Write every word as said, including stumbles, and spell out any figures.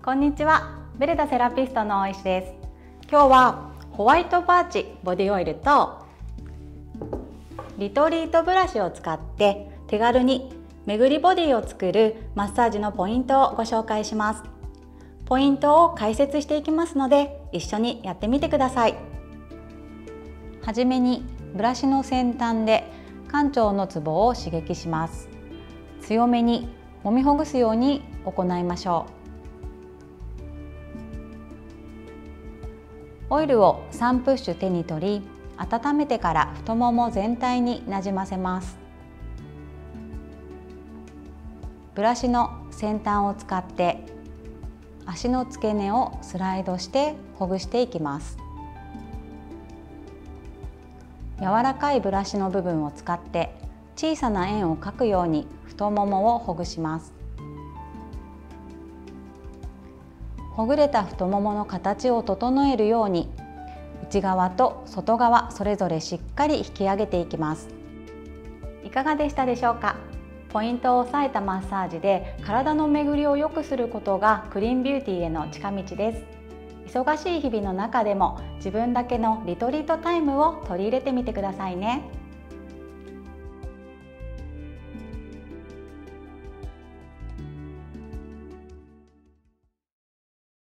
こんにちは、ベルダセラピストの大石です。今日はホワイトパーチボディオイルとリトリートブラシを使って手軽に巡りボディを作るマッサージのポイントをご紹介します。ポイントを解説していきますので一緒にやってみてください。はじめにブラシの先端で患腸のツボを刺激します。強めに揉みほぐすように行いましょう。オイルをさんプッシュ手に取り、温めてから太もも全体になじませます。ブラシの先端を使って足の付け根をスライドしてほぐしていきます。柔らかいブラシの部分を使って小さな円を描くように太ももをほぐします。ほぐれた太ももの形を整えるように内側と外側それぞれしっかり引き上げていきます。いかがでしたでしょうか。ポイントを押さえたマッサージで体の巡りを良くすることがクリーンビューティーへの近道です。忙しい日々の中でも自分だけのリトリートタイムを取り入れてみてくださいね。